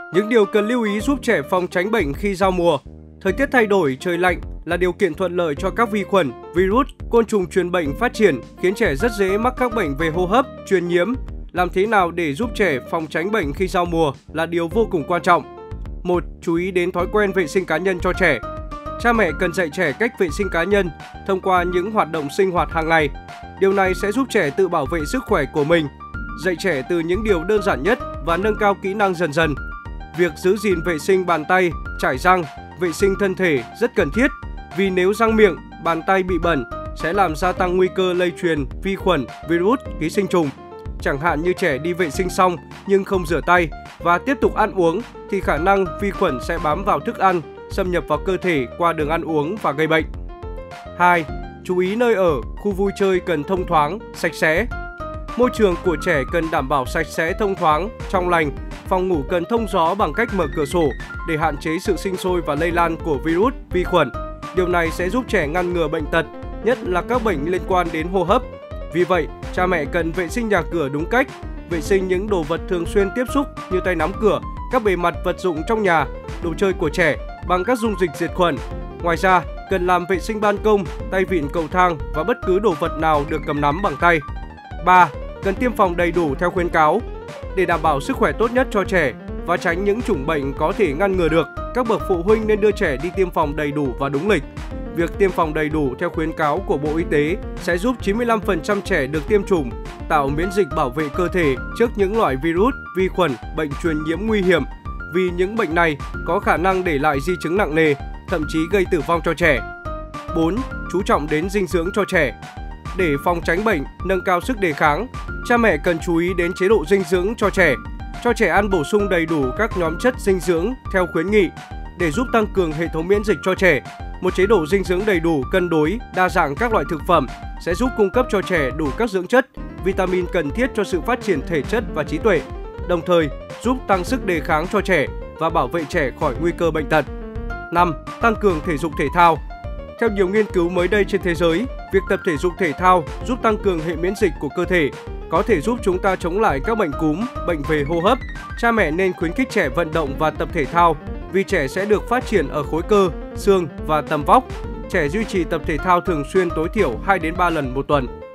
Những điều cần lưu ý giúp trẻ phòng tránh bệnh khi giao mùa. Thời tiết thay đổi, trời lạnh là điều kiện thuận lợi cho các vi khuẩn, virus, côn trùng truyền bệnh phát triển, khiến trẻ rất dễ mắc các bệnh về hô hấp, truyền nhiễm. Làm thế nào để giúp trẻ phòng tránh bệnh khi giao mùa là điều vô cùng quan trọng. 1. Chú ý đến thói quen vệ sinh cá nhân cho trẻ. Cha mẹ cần dạy trẻ cách vệ sinh cá nhân thông qua những hoạt động sinh hoạt hàng ngày. Điều này sẽ giúp trẻ tự bảo vệ sức khỏe của mình. Dạy trẻ từ những điều đơn giản nhất và nâng cao kỹ năng dần dần. Việc giữ gìn vệ sinh bàn tay, chải răng, vệ sinh thân thể rất cần thiết, vì nếu răng miệng, bàn tay bị bẩn sẽ làm gia tăng nguy cơ lây truyền vi khuẩn, virus, ký sinh trùng. Chẳng hạn như trẻ đi vệ sinh xong nhưng không rửa tay và tiếp tục ăn uống thì khả năng vi khuẩn sẽ bám vào thức ăn, xâm nhập vào cơ thể qua đường ăn uống và gây bệnh. 2. Chú ý nơi ở, khu vui chơi cần thông thoáng, sạch sẽ. Môi trường của trẻ cần đảm bảo sạch sẽ, thông thoáng, trong lành. Phòng ngủ cần thông gió bằng cách mở cửa sổ để hạn chế sự sinh sôi và lây lan của virus, vi khuẩn. Điều này sẽ giúp trẻ ngăn ngừa bệnh tật, nhất là các bệnh liên quan đến hô hấp. Vì vậy, cha mẹ cần vệ sinh nhà cửa đúng cách, vệ sinh những đồ vật thường xuyên tiếp xúc như tay nắm cửa, các bề mặt vật dụng trong nhà, đồ chơi của trẻ bằng các dung dịch diệt khuẩn. Ngoài ra, cần làm vệ sinh ban công, tay vịn cầu thang và bất cứ đồ vật nào được cầm nắm bằng tay. 3. Cần tiêm phòng đầy đủ theo khuyến cáo. Để đảm bảo sức khỏe tốt nhất cho trẻ và tránh những chủng bệnh có thể ngăn ngừa được, các bậc phụ huynh nên đưa trẻ đi tiêm phòng đầy đủ và đúng lịch. Việc tiêm phòng đầy đủ theo khuyến cáo của Bộ Y tế sẽ giúp 95% trẻ được tiêm chủng, tạo miễn dịch bảo vệ cơ thể trước những loại virus, vi khuẩn, bệnh truyền nhiễm nguy hiểm, vì những bệnh này có khả năng để lại di chứng nặng nề, thậm chí gây tử vong cho trẻ. 4. Chú trọng đến dinh dưỡng cho trẻ. Để phòng tránh bệnh, nâng cao sức đề kháng, cha mẹ cần chú ý đến chế độ dinh dưỡng cho trẻ. Cho trẻ ăn bổ sung đầy đủ các nhóm chất dinh dưỡng theo khuyến nghị để giúp tăng cường hệ thống miễn dịch cho trẻ. Một chế độ dinh dưỡng đầy đủ, cân đối, đa dạng các loại thực phẩm sẽ giúp cung cấp cho trẻ đủ các dưỡng chất, vitamin cần thiết cho sự phát triển thể chất và trí tuệ, đồng thời giúp tăng sức đề kháng cho trẻ và bảo vệ trẻ khỏi nguy cơ bệnh tật. 5. Tăng cường thể dục thể thao. Theo nhiều nghiên cứu mới đây trên thế giới, việc tập thể dục thể thao giúp tăng cường hệ miễn dịch của cơ thể, có thể giúp chúng ta chống lại các bệnh cúm, bệnh về hô hấp. Cha mẹ nên khuyến khích trẻ vận động và tập thể thao, vì trẻ sẽ được phát triển ở khối cơ, xương và tầm vóc. Trẻ duy trì tập thể thao thường xuyên tối thiểu 2 đến 3 lần một tuần.